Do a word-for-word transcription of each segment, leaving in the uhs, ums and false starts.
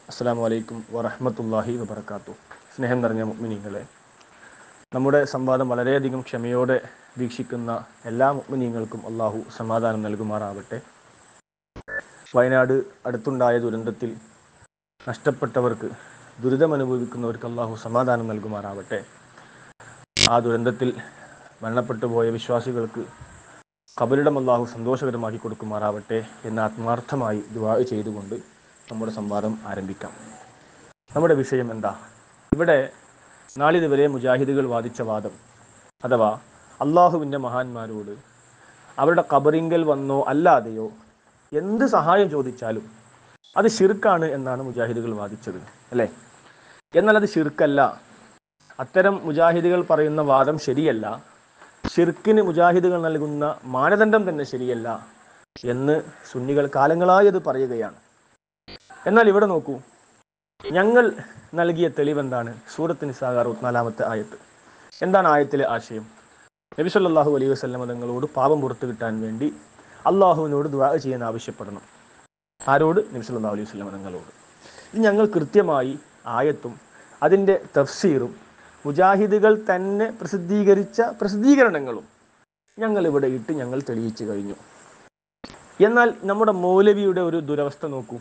അസ്സലാമു അലൈക്കും വറഹ്മത്തുള്ളാഹി വബറകാതുഹു. സ്നേഹം നിറഞ്ഞ മുഅ്മിനീങ്ങളെ, നമ്മുടെ സംവാദം വളരെയധികം ക്ഷമയോടെ വീക്ഷിക്കുന്ന എല്ലാ മുഅ്മിനീങ്ങൾക്കും അള്ളാഹു സമാധാനം നൽകുമാറാവട്ടെ. വയനാട് അടുത്തുണ്ടായ ദുരന്തത്തിൽ നഷ്ടപ്പെട്ടവർക്ക്, ദുരിതമനുഭവിക്കുന്നവർക്ക് അള്ളാഹു സമാധാനം നൽകുമാറാവട്ടെ. ആ ദുരന്തത്തിൽ മരണപ്പെട്ടു പോയ വിശ്വാസികൾക്ക് ഖബറിടം അള്ളാഹു സന്തോഷകരമാക്കി കൊടുക്കുമാറാവട്ടെ എന്ന് ആത്മാർത്ഥമായി ദുആ ചെയ്തുകൊണ്ട് നമ്മുടെ സംവാദം ആരംഭിക്കാം. നമ്മുടെ വിഷയം എന്താ? ഇവിടെ നാളിതുവരെ മുജാഹിദുകൾ വാദിച്ച വാദം, അഥവാ അള്ളാഹുവിൻ്റെ മഹാന്മാരോട് അവരുടെ ഖബറിങ്കൽ വന്നോ അല്ലാതെയോ എന്ത് സഹായം ചോദിച്ചാലും അത് ശിർക്കാണ് എന്നാണ് മുജാഹിദുകൾ വാദിച്ചത്, അല്ലേ? എന്നാൽ അത് ശിർക്കല്ല. അത്തരം മുജാഹിദുകൾ പറയുന്ന വാദം ശരിയല്ല. ശിർക്കിന് മുജാഹിദുകൾ നൽകുന്ന മാനദണ്ഡം തന്നെ ശരിയല്ല എന്ന് സുന്നികൾ കാലങ്ങളായി അത് പറയുകയാണ്. എന്നാൽ ഇവിടെ നോക്കൂ, ഞങ്ങൾ നൽകിയ തെളിവെന്താണ്? സൂറത്ത് നിസാ അറുപത്തിനാലാമത്തെ ആയത്ത്. എന്താണ് ആയത്തിലെ ആശയം? നബി സല്ലല്ലാഹു അലൈഹി വസല്ലം തങ്ങളോട് പാപം പുറത്തു കിട്ടാൻ വേണ്ടി അള്ളാഹുവിനോട് ദുആ ചെയ്യാൻ ആവശ്യപ്പെടണം. ആരോട്? നബി സല്ലല്ലാഹു അലൈഹി വസല്ലം തങ്ങളോട്. ഇത് ഞങ്ങൾ കൃത്യമായി ആയത്തും അതിൻ്റെ തഫ്സീറും മുജാഹിദുകൾ തന്നെ പ്രസിദ്ധീകരിച്ച പ്രസിദ്ധീകരണങ്ങളും ഞങ്ങൾ ഇവിടെ ഇട്ട് ഞങ്ങൾ തെളിയിച്ചു കഴിഞ്ഞു. എന്നാൽ നമ്മുടെ മൗലവിയുടെ ഒരു ദുരവസ്ഥ നോക്കൂ.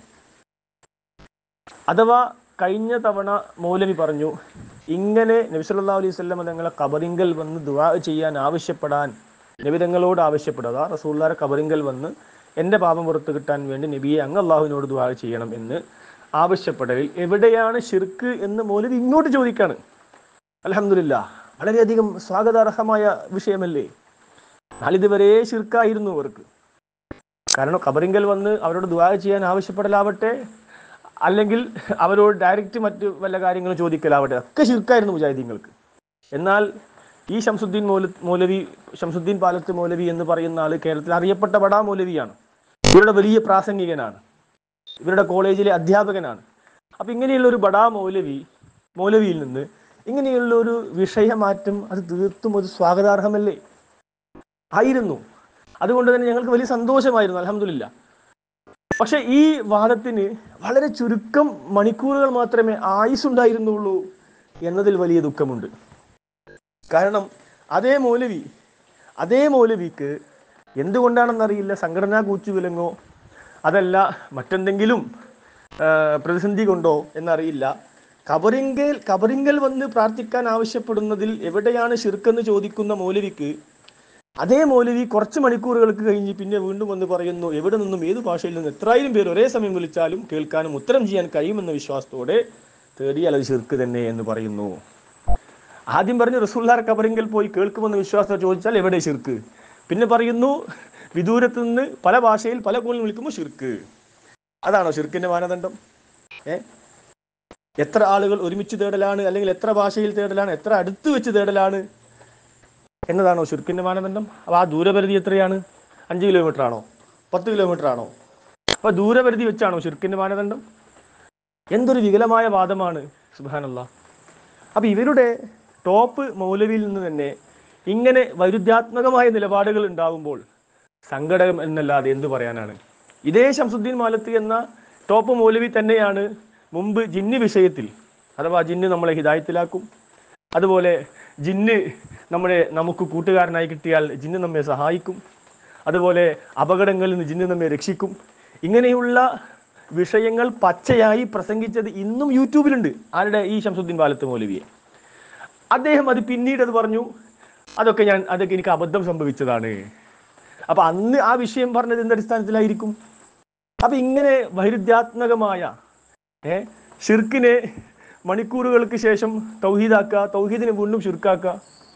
അഥവാ കഴിഞ്ഞ തവണ മൗലവി പറഞ്ഞു, ഇങ്ങനെ നബി സല്ലല്ലാഹു അലൈഹി വസല്ലം തങ്ങളെ ഖബറിങ്കൽ വന്ന് ദുആ ചെയ്യാൻ ആവശ്യപ്പെടാൻ നബി തങ്ങളോട് ആവശ്യപ്പെടുക, റസൂലുള്ളാഹിയുടെ ഖബറിങ്കൽ വന്ന് എൻ്റെ പാപം പുറത്തു കിട്ടാൻ വേണ്ടി നബിയെ അങ്ങ് അള്ളാഹുവിനോട് ദുആ ചെയ്യണം എന്ന് ആവശ്യപ്പെടലിൽ എവിടെയാണ് ശിർക്ക് എന്ന് മൗലവി ഇങ്ങോട്ട് ചോദിക്കാണ്. അൽഹംദുലില്ലാഹ്, വളരെയധികം സ്വാഗതാർഹമായ വിഷയമല്ലേ? നാളിതുവരെ ശിർക്കായിരുന്നു അവർക്ക്. കാരണം ഖബറിങ്കൽ വന്ന് അവരോട് ദുആ ചെയ്യാൻ ആവശ്യപ്പെടലാവട്ടെ, അല്ലെങ്കിൽ അവരോട് ഡയറക്റ്റ് മറ്റ് വല്ല കാര്യങ്ങളും ചോദിക്കലാവട്ടെ, ഒക്കെ ശിർക്കായിരുന്നു മുജാഹിദീങ്ങൾക്ക്. എന്നാൽ ഈ ശംസുദ്ദീൻ മൗല മൗലവി ശംസുദ്ദീൻ പാലത്ത് മൗലവി എന്ന് പറയുന്ന ആൾ കേരളത്തിൽ അറിയപ്പെട്ട ബടാ മൗലവിയാണ്. ഇവരുടെ വലിയ പ്രാസംഗികനാണ്, ഇവരുടെ കോളേജിലെ അധ്യാപകനാണ്. അപ്പം ഇങ്ങനെയുള്ള ഒരു ബടാ മൗലവി മൗലവിയിൽ നിന്ന് ഇങ്ങനെയുള്ള ഒരു വിഷയമാറ്റം അത് തീർത്തും ഒരു സ്വാഗതാർഹമല്ലേ? ആയിരുന്നു. അതുകൊണ്ട് തന്നെ ഞങ്ങൾക്ക് വലിയ സന്തോഷമായിരുന്നു, അൽഹംദുലില്ലാഹ്. പക്ഷെ ഈ വാദത്തിന് വളരെ ചുരുക്കം മണിക്കൂറുകൾ മാത്രമേ ആയുസ്സുണ്ടായിരുന്നുള്ളൂ എന്നതിൽ വലിയ ദുഃഖമുണ്ട്. കാരണം അതേ മൗലവി അതേ മൗലവിക്ക് എന്തുകൊണ്ടാണെന്നറിയില്ല, സംഘടനാ കൂച്ചുവിലങ്ങോ അതല്ല മറ്റെന്തെങ്കിലും പ്രതിസന്ധി കൊണ്ടോ എന്നറിയില്ല, ഖബറിങ്കൽ ഖബറിങ്കൽ വന്ന് പ്രാർത്ഥിക്കാൻ ആവശ്യപ്പെടുന്നതിൽ എവിടെയാണ് ശിർക്കെന്ന് ചോദിക്കുന്ന മൗലവിക്ക് അതേ മൗലവി കുറച്ച് മണിക്കൂറുകൾക്ക് കഴിഞ്ഞ് പിന്നെ വീണ്ടും വന്ന് പറയുന്നു, എവിടെ നിന്നും ഏത് ഭാഷയിൽ നിന്നും എത്രായിരം പേർ ഒരേ സമയം വിളിച്ചാലും കേൾക്കാനും ഉത്തരം ചെയ്യാൻ കഴിയുമെന്ന വിശ്വാസത്തോടെ തേടിയാൽ അത് ശിർക്ക് തന്നെ എന്ന് പറയുന്നു. ആദ്യം പറഞ്ഞു റസൂലുള്ളാഹിയുടെ ഖബറിങ്കൽ പോയി കേൾക്കുമെന്ന വിശ്വാസത്തോടെ ചോദിച്ചാൽ എവിടെ ശിർക്ക്? പിന്നെ പറയുന്നു വിദൂരത്ത് നിന്ന് പല ഭാഷയിൽ പല കോളിൽ വിളിക്കുമ്പോൾ ശിർക്ക്. അതാണോ ശിർക്കിന്റെ മാനദണ്ഡം? ഏ എത്ര ആളുകൾ ഒരുമിച്ച് തേടലാണ്, അല്ലെങ്കിൽ എത്ര ഭാഷയിൽ തേടലാണ്, എത്ര അടുത്ത് വെച്ച് തേടലാണ് എന്നതാണോ ശിർക്കിന്റെ മാനദണ്ഡം? അപ്പോൾ ആ ദൂരപരിധി എത്രയാണ്? അഞ്ച് കിലോമീറ്റർ ആണോ? പത്ത് കിലോമീറ്റർ ആണോ? അപ്പോൾ ദൂരപരിധി വെച്ചാണോ ശിർക്കിന്റെ മാനദണ്ഡം? എന്തൊരു വികലമായ വാദമാണ്, സുബ്ഹാനല്ലാഹ്. അപ്പോൾ ഇവരുടെ ടോപ്പ് മൗലവിയിൽ നിന്ന് തന്നെ ഇങ്ങനെ വൈരുദ്ധ്യാത്മകമായ നിലപാടുകൾ ഉണ്ടാകുമ്പോൾ സങ്കടം എന്നല്ലാതെ എന്തു പറയാനാണ്? ഇതേ ശംസുദ്ദീൻ മാലത്ത് എന്ന ടോപ്പ് മൗലവി തന്നെയാണ് മുമ്പ് ജിന്ന് വിഷയത്തിൽ, അഥവാ ജിന്ന് നമ്മളെ ഹിദായത്തിലാക്കും, അതുപോലെ ജിന്ന് നമ്മളെ നമുക്ക് കൂട്ടുകാരനായി കിട്ടിയാൽ ജിന്ന് നമ്മെ സഹായിക്കും, അതുപോലെ അപകടങ്ങളിൽ നിന്ന് ജിന്ന് നമ്മെ രക്ഷിക്കും, ഇങ്ങനെയുള്ള വിഷയങ്ങൾ പച്ചയായി പ്രസംഗിച്ചത് ഇന്നും യൂട്യൂബിലുണ്ട്. ആരുടെ? ഈ ശംസുദ്ദീൻ പാലത്ത് മൗലവിയെ. അദ്ദേഹം അത് പിന്നീട് അത് പറഞ്ഞു, അതൊക്കെ ഞാൻ അതൊക്കെ എനിക്ക് അബദ്ധം സംഭവിച്ചതാണ്. അപ്പൊ അന്ന് ആ വിഷയം പറഞ്ഞത് എന്ത് അടിസ്ഥാനത്തിലായിരിക്കും? അപ്പൊ ഇങ്ങനെ വൈരുദ്ധ്യാത്മകമായ ഏ ഷിർക്കിനെ മണിക്കൂറുകൾക്ക് ശേഷം തൗഹീദാക്കുക, തൗഹീദിനെ വീണ്ടും ശിർക്കാക്കുക,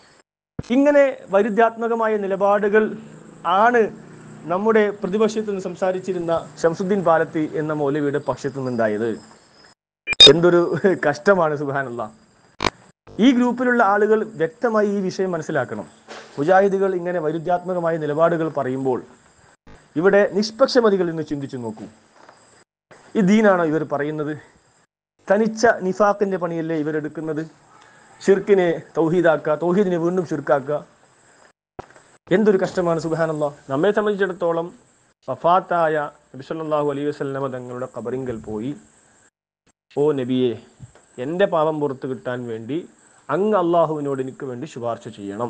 ഇങ്ങനെ വൈരുദ്ധ്യാത്മകമായ നിലപാടുകൾ ആണ് നമ്മുടെ പ്രതിപക്ഷത്ത് നിന്ന് സംസാരിച്ചിരുന്ന ശംസുദ്ദീൻ പാലത്തി എന്ന മൗലവിയുടെ പക്ഷത്തു നിന്നുണ്ടായത്. എന്തൊരു കഷ്ടമാണ്, സുബ്ഹാനല്ലാഹ്. ഈ ഗ്രൂപ്പിലുള്ള ആളുകൾ വ്യക്തമായി ഈ വിഷയം മനസ്സിലാക്കണം. മുജാഹിദുകൾ ഇങ്ങനെ വൈരുദ്ധ്യാത്മകമായ നിലപാടുകൾ പറയുമ്പോൾ ഇവിടെ നിഷ്പക്ഷമതികൾ എന്ന് ചിന്തിച്ചു നോക്കൂ. ഈ ദീനാണോ ഇവർ പറയുന്നത്? തനിച്ച നിഫാഖിന്റെ പണിയല്ലേ ഇവരെടുക്കുന്നത്? ഷിർക്കിനെ തൗഹീദാക്കുക, തൗഹീദിനെ വീണ്ടും ഷിർക്കാക്കുക. എന്തൊരു കഷ്ടമാണ്, സുബ്ഹാനല്ലാഹ്. നമ്മെ സംബന്ധിച്ചിടത്തോളം വഫാത്തായ നബി സല്ലല്ലാഹു അലൈഹി വസല്ലമ തങ്ങളുടെ ഖബറിങ്കൽ പോയി ഓ നബിയെ, എൻ്റെ പാപം പുറത്തു കിട്ടാൻ വേണ്ടി അങ്ങ് അള്ളാഹുവിനോട് എനിക്ക് വേണ്ടി ശുപാർശ ചെയ്യണം.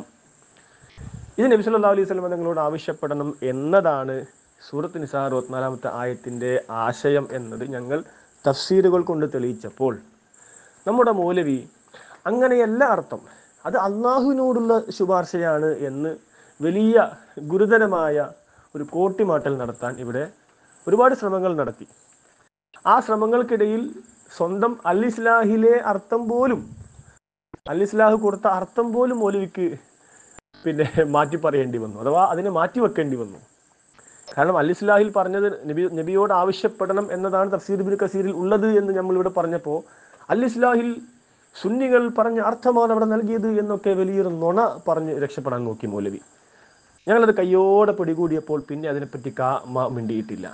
ഇത് നബി സല്ലല്ലാഹു അലൈഹി വസല്ലം തങ്ങളോട് ആവശ്യപ്പെടണം എന്നതാണ് സൂറത്ത് നിസാ അറുപത്തിനാലാമത്തെ ആയത്തിൻ്റെ ആശയം എന്നത് ഞങ്ങൾ തഫ്സീറുകൾ കൊണ്ട് തെളിയിച്ചപ്പോൾ നമ്മുടെ മൗലവി അങ്ങനെയല്ല അർത്ഥം, അത് അള്ളാഹുവിനോടുള്ള ശുപാർശയാണ് എന്ന് വലിയ ഗുരുതരമായ ഒരു കോട്ടിമാട്ടൽ നടത്താൻ ഇവിടെ ഒരുപാട് ശ്രമങ്ങൾ നടത്തി. ആ ശ്രമങ്ങൾക്കിടയിൽ സ്വന്തം അൽ ഇസ്ലാഹിലെ അർത്ഥം പോലും അൽ ഇസ്ലാഹ് കൊടുത്ത അർത്ഥം പോലും മൗലവിക്ക് പിന്നെ മാറ്റി പറയേണ്ടി വന്നു, അഥവാ അതിനെ മാറ്റി വെക്കേണ്ടി വന്നു. കാരണം അൽ ഇസ്ലാഹിൽ പറഞ്ഞത് നബി നബിയോട് ആവശ്യപ്പെടണം എന്നതാണ് തഫ്സീർ ഇബ്നു കസീറിൽ ഉള്ളത് എന്ന് നമ്മളിവിടെ പറഞ്ഞപ്പോൾ അൽ ഇസ്ലാഹിൽ സുന്നികൾ പറഞ്ഞ അർത്ഥമാണ് അവിടെ നൽകിയത് എന്നൊക്കെ വലിയൊരു നുണ പറഞ്ഞ് രക്ഷപ്പെടാൻ നോക്കി മൗലവി. ഞങ്ങളത് കയ്യോടെ പിടികൂടിയപ്പോൾ പിന്നെ അതിനെപ്പറ്റി കാ മിണ്ടിയിട്ടില്ല.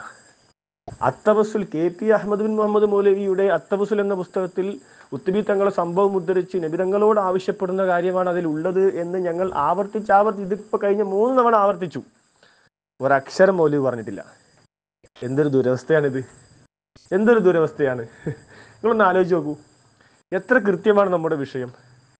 അത്തവസുൽ കെ പി അഹമ്മദ് ബിൻ മുഹമ്മദ് മൗലവിയുടെ അത്തവസുൽ എന്ന പുസ്തകത്തിൽ ഉത്തുബി തങ്ങളെ സംഭവം ഉദ്ധരിച്ച് നബി തങ്ങളോട് ആവശ്യപ്പെടുന്ന കാര്യമാണ് അതിൽ ഉള്ളത് എന്ന് ഞങ്ങൾ ആവർത്തിച്ച് ആവർത്തി ഇതിപ്പോൾ കഴിഞ്ഞ മൂന്ന് തവണ ആവർത്തിച്ചു. ഒരക്ഷരം മൗലവി പറഞ്ഞിട്ടില്ല. എന്തൊരു ദുരവസ്ഥയാണിത്, എന്തൊരു ദുരവസ്ഥയാണ്. നിങ്ങളൊന്ന് ആലോചിച്ച് നോക്കൂ, എത്ര കൃത്യമാണ് നമ്മുടെ വിഷയം.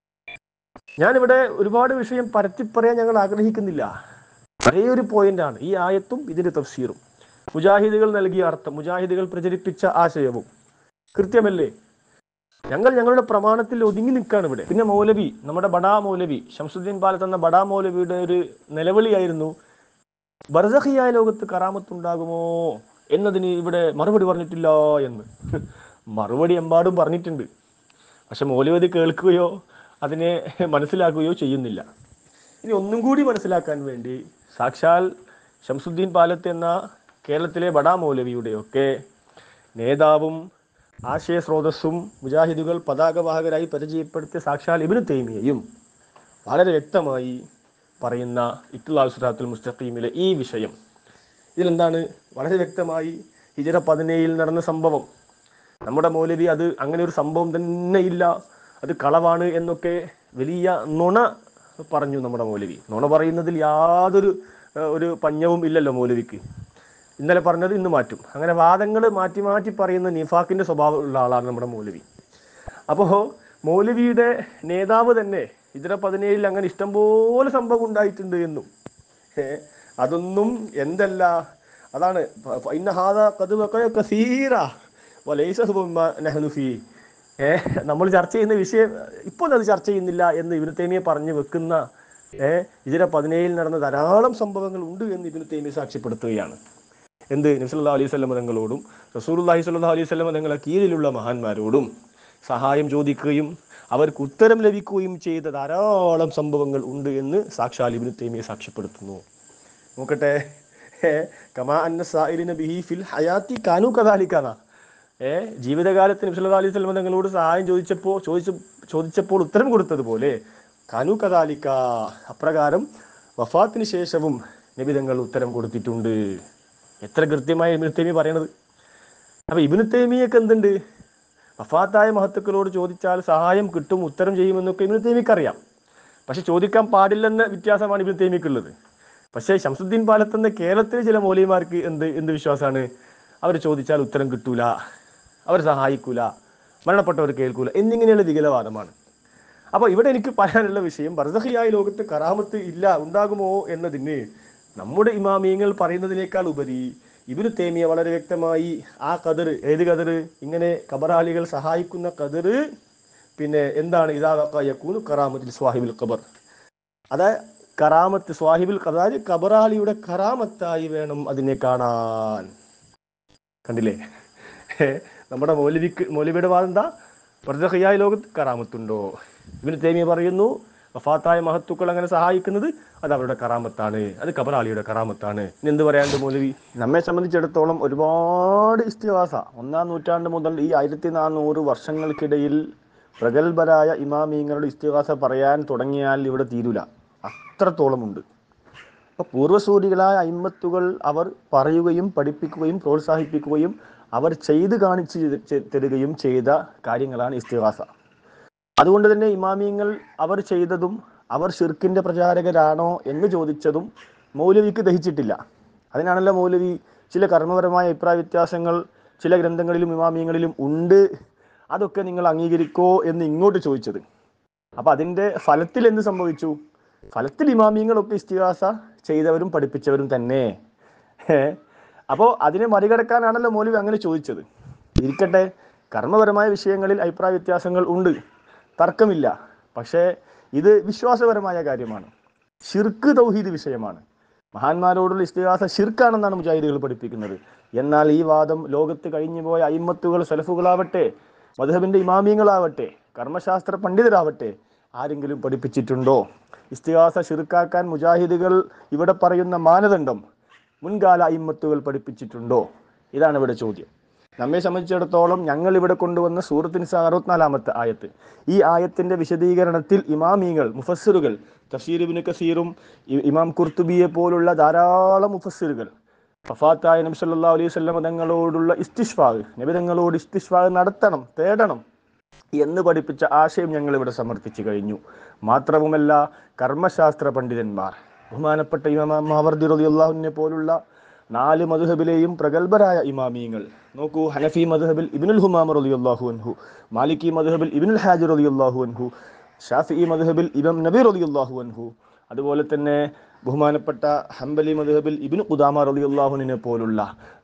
ഞാനിവിടെ ഒരുപാട് വിഷയം പരത്തി പറയാൻ ഞങ്ങൾ ആഗ്രഹിക്കുന്നില്ല. ഒരേ ഒരു പോയിന്റാണ് ഈ ആയത്തും ഇതിന്റെ തഫ്സീറും. മുജാഹിദുകൾ നൽകിയ അർത്ഥം, മുജാഹിദുകൾ പ്രചരിപ്പിച്ച ആശയവും കൃത്യമല്ലേ? ഞങ്ങൾ ഞങ്ങളുടെ പ്രമാണത്തിൽ ഒതുങ്ങി നിൽക്കുകയാണ് ഇവിടെ. പിന്നെ മൗലവി, നമ്മുടെ ബഡാ മൗലവി ശംസുദ്ദീൻ പാലത്ത് എന്ന ബഡാ മൗലവിയുടെ ഒരു നിലവിളിയായിരുന്നു, ബർസഖിയായ ലോകത്ത് കറാമത്തുണ്ടാകുമോ എന്നതിന് ഇവിടെ മറുപടി പറഞ്ഞിട്ടില്ല എന്ന്. മറുപടി എമ്പാടും പറഞ്ഞിട്ടുണ്ട്, പക്ഷെ മൗലവി കേൾക്കുകയോ അതിനെ മനസ്സിലാക്കുകയോ ചെയ്യുന്നില്ല. ഇനി ഒന്നും കൂടി മനസ്സിലാക്കാൻ വേണ്ടി സാക്ഷാൽ ശംസുദ്ദീൻ പാലത്ത് എന്ന കേരളത്തിലെ ബഡാ മൗലവിയുടെയൊക്കെ നേതാവും ആശയസ്രോതസ്സും മുജാഹിദുകൾ പതാകവാഹകരായി പരിചയപ്പെടുത്തിയ സാക്ഷാൽ ഇബ്നു തൈമിയയും വളരെ വ്യക്തമായി പറയുന്ന ഇഖ്തിലാഉ സിറാത്തുൽ മുസ്തഖീമിലെ ഈ വിഷയം, ഇതിലെന്താണ് വളരെ വ്യക്തമായി ഹിജ്റ പതിനേഴിൽ നടന്ന സംഭവം. നമ്മുടെ മൗലവി അത് അങ്ങനെ ഒരു സംഭവം തന്നെ ഇല്ല, അത് കളവാണ് എന്നൊക്കെ വലിയ നുണ പറഞ്ഞു നമ്മുടെ മൗലവി. നുണ പറയുന്നതിൽ യാതൊരു ഒരു പഞ്ഞവും ഇല്ലല്ലോ മൗലവിക്ക്. ഇന്നലെ പറഞ്ഞത് ഇന്ന് മാറ്റും, അങ്ങനെ വാദങ്ങൾ മാറ്റി മാറ്റി പറയുന്ന നിഫാഖിന്റെ സ്വഭാവം ഉള്ള ആളാണ് നമ്മുടെ മൗലവി. അപ്പോൾ മൗലവിയുടെ നേതാവ് തന്നെ ഹിജ്റ പതിനേഴിൽ അങ്ങനെ ഇഷ്ടംപോലെ സംഭവം ഉണ്ടായിട്ടുണ്ട് എന്നും അതൊന്നും എന്തല്ല, അതാണ് ഏഹ് നമ്മൾ ചർച്ച ചെയ്യുന്ന വിഷയം ഇപ്പോൾ അത് ചർച്ച ചെയ്യുന്നില്ല എന്ന് ഇബ്നു തൈമിയ പറഞ്ഞു വെക്കുന്ന ഏഹ് ഹിജ്റ പതിനേഴിൽ നടന്ന ധാരാളം സംഭവങ്ങൾ ഉണ്ട് എന്ന് ഇബ്നു തൈമിയ സാക്ഷ്യപ്പെടുത്തുകയാണ്. എന്ത്? നബി സല്ലല്ലാഹു അലൈഹി വസല്ലം തങ്ങളോടും റസൂലുള്ളാഹി സ്വല്ലല്ലാഹു അലൈഹി വസല്ലം തങ്ങളെ കീഴിലുള്ള മഹാന്മാരോടും സഹായം ചോദിക്കുകയും അവർക്ക് ഉത്തരം ലഭിക്കുകയും ചെയ്ത ധാരാളം സംഭവങ്ങൾ ഉണ്ട് എന്ന് സാക്ഷാൽ ഇബ്നു തൈമിയ സാക്ഷ്യപ്പെടുത്തുന്നു. നോക്കട്ടെ, കമാ അന്ന സായിലിന ബിഹി ഫിൽ ഹയാത്തി കാനു കദാലിക. ഏ ജീവിതകാലത്ത് നബി സല്ലല്ലാഹു അലൈഹി വസല്ലം തങ്ങളോട് സഹായം ചോദിച്ചപ്പോൾ ചോദിച്ചു ചോദിച്ചപ്പോൾ ഉത്തരം കൊടുത്തതുപോലെ കാനു കദാലിക, അപ്രകാരം വഫാത്തിന് ശേഷവും നബി തങ്ങൾ ഉത്തരം കൊടുത്തിട്ടുണ്ട്. എത്ര കൃത്യമായി ഇബ്നു തൈമിയ പറയണത്. അപ്പൊ ഇബ്നു തൈമിയക്ക് എന്തുണ്ട്? വഫാത്തായ മഹത്തുക്കളോട് ചോദിച്ചാൽ സഹായം കിട്ടും, ഉത്തരം ചെയ്യുമെന്നൊക്കെ ഇബ്നു തൈമിയക്ക് അറിയാം. പക്ഷെ ചോദിക്കാൻ പാടില്ലെന്ന വ്യത്യാസമാണ് ഇബ്നു തൈമിയക്കുള്ളത്. പക്ഷേ ശംസുദ്ദീൻ പാലത്തെന്ന കേരളത്തിലെ ചില മൗലവിമാർക്ക് എന്ത് എന്ത് വിശ്വാസമാണ്? അവർ ചോദിച്ചാൽ ഉത്തരം കിട്ടൂല, അവർ സഹായിക്കൂല, മരണപ്പെട്ടവർ കേൾക്കൂല എന്നിങ്ങനെയുള്ള വികലവാദമാണ്. അപ്പോൾ ഇവിടെ എനിക്ക് പറയാനുള്ള വിഷയം, ബർസഖിയായ ലോകത്ത് കറാമത്ത് ഇല്ല, ഉണ്ടാകുമോ എന്നതിന് നമ്മുടെ ഇമാമിയങ്ങൾ പറയുന്നതിനേക്കാൾ ഉപരി ഇബ്നു തൈമിയ വളരെ വ്യക്തമായി ആ ഖദർ, ഏത് ഖദർ? ഇങ്ങനെ ഖബറാളികൾ സഹായിക്കുന്ന ഖദർ, പിന്നെ എന്താണ് ഇദാ യകൂനു കറാമത്തുൽ സ്വാഹിബുൽ ഖബർ, അതായത് കറാമത്ത് സ്വാഹിബുൽ ഖബർ, അതായത് ഖബറാളിയുടെ കറാമത്തായി വേണം അതിനെ കാണാൻ. കണ്ടില്ലേ നമ്മുടെ മൗലവിക്ക്? മൗലവിയുടെ വാദം എന്താ? ബർസഖിയായ ലോകത്ത് കറാമത്തുണ്ടോ? ഇബ്നു തൈമിയ പറയുന്നു വഫാത്തായ മഹത്തുക്കൾ അങ്ങനെ സഹായിക്കുന്നത് അത് അവരുടെ കറാമത്താണ്, അത് ഖബറാളിയുടെ കറാമത്താണ്. ഇനി എന്ത് പറയാണ്ട് മൗലവി? നമ്മെ സംബന്ധിച്ചിടത്തോളം ഒരുപാട് ഇസ്തിഗാസ ഒന്നാം നൂറ്റാണ്ട് മുതൽ ഈ ആയിരത്തി നാനൂറ് വർഷങ്ങൾക്കിടയിൽ പ്രഗത്ഭരായ ഇമാമീങ്ങളുടെ ഇസ്തിഗാസ പറയാൻ തുടങ്ങിയാൽ ഇവിടെ തീരൂല, അത്രത്തോളമുണ്ട്. അപ്പോൾ പൂർവ്വസൂരികളായ അയിമ്മത്തുകൾ അവർ പറയുകയും പഠിപ്പിക്കുകയും പ്രോത്സാഹിപ്പിക്കുകയും അവർ ചെയ്ത് കാണിച്ച് തരികയും ചെയ്ത കാര്യങ്ങളാണ് ഇസ്തിഗാസ. അതുകൊണ്ട് തന്നെ ഇമാമിയങ്ങൾ അവർ ചെയ്തതും അവർ ഷിർക്കിന്റെ പ്രചാരകരാണോ എന്ന് ചോദിച്ചതും മൗലവിക്ക് ദഹിച്ചിട്ടില്ല. അതിനാണല്ലോ മൗലവി ചില കർമ്മപരമായ അഭിപ്രായ വ്യത്യാസങ്ങൾ ചില ഗ്രന്ഥങ്ങളിലും ഇമാമിയങ്ങളിലും ഉണ്ട്, അതൊക്കെ നിങ്ങൾ അംഗീകരിക്കോ എന്ന് ഇങ്ങോട്ട് ചോദിച്ചത്. അപ്പൊ അതിന്റെ ഫലത്തിൽ എന്ത് സംഭവിച്ചു? ഫലത്തിൽ ഇമാമിയങ്ങളൊക്കെ ഇസ്തിഗാസ ചെയ്തവരും പഠിപ്പിച്ചവരും തന്നെ. അപ്പോൾ അതിനെ മറികടക്കാനാണല്ലോ മൗലവി അങ്ങനെ ചോദിച്ചത്. ഇരിക്കട്ടെ, കർമ്മപരമായ വിഷയങ്ങളിൽ അഭിപ്രായ വ്യത്യാസങ്ങൾ ഉണ്ട്, തർക്കമില്ല. പക്ഷേ ഇത് വിശ്വാസപരമായ കാര്യമാണ്, ശിർക്ക് തൗഹീദ് വിഷയമാണ്. മഹാന്മാരോടുള്ള ഇസ്തിഗാസ ശിർക്കാണെന്നാണ് മുജാഹിദുകൾ പഠിപ്പിക്കുന്നത്. എന്നാൽ ഈ വാദം ലോകത്ത് കഴിഞ്ഞുപോയ അയിമ്മത്തുകൾ, സലഫുകളാവട്ടെ, മദ്ഹബിന്റെ ഇമാമിയങ്ങളാവട്ടെ, കർമ്മശാസ്ത്ര പണ്ഡിതരാവട്ടെ, ആരെങ്കിലും പഠിപ്പിച്ചിട്ടുണ്ടോ? ഇസ്തിഗാസ ശിർക്കാക്കാൻ മുജാഹിദുകൾ ഇവിടെ പറയുന്ന മാനദണ്ഡം മുൻകാല അയിമ്മത്തുകൾ പഠിപ്പിച്ചിട്ടുണ്ടോ? ഇതാണ് ഇവിടെ ചോദ്യം. നമ്മെ സംബന്ധിച്ചിടത്തോളം ഞങ്ങൾ ഇവിടെ കൊണ്ടുവന്ന സൂറത്ത് നിസാ അറുപത്തിനാലാമത്തെ ആയത്ത്, ഈ ആയത്തിന്റെ വിശദീകരണത്തിൽ ഇമാമിങ്ങൾ, മുഫസ്സിറുകൾ, തഫ്സീർ ഇബ്നു കസീറും ഇമാം ഖുർത്തുബിയെ പോലുള്ള ധാരാളം മുഫസ്സിറുകൾ വഫാത്തായ നബി സല്ലല്ലാഹു അലൈഹി വസല്ലം തങ്ങളോടുള്ള ഇസ്തിശ്ഫാഅ്, നബി തങ്ങളോട് ഇസ്തിശ്ഫാഅ് നടത്തണം, തേടണം എന്ന് പഠിപ്പിച്ച ആശയം ഞങ്ങൾ ഇവിടെ സമർപ്പിച്ചു കഴിഞ്ഞു. മാത്രവുമല്ല, കർമ്മശാസ്ത്ര പണ്ഡിതന്മാർ, ബഹുമാനപ്പെട്ട ഇമാം മാവർദി റളിയല്ലാഹു അൻഹു പോലുള്ള നാല് മദ്ഹബിലെയും പ്രഗത്ഭരായ ഇമാമിയങ്ങൾ നോക്കൂ. ഹനഫി മദ്ഹബിൽ ഇബ്നുൽ ഹുമാമ റളിയല്ലാഹു അൻഹു, മാലിക്കി മദ്ഹബിൽ ഇബ്നുൽ ഹാജ് റളിയല്ലാഹു അൻഹു, ഷാഫിഈ മദ്ഹബിൽ ഇമാം നബി റളിയല്ലാഹു അൻഹു, അതുപോലെ തന്നെ ബഹുമാനപ്പെട്ട ഹംബലി മദ്ഹബിൽ ഇബ്നു ഖുദാമ റളിയല്ലാഹു അൻഹുവിനെ പോലുള്ള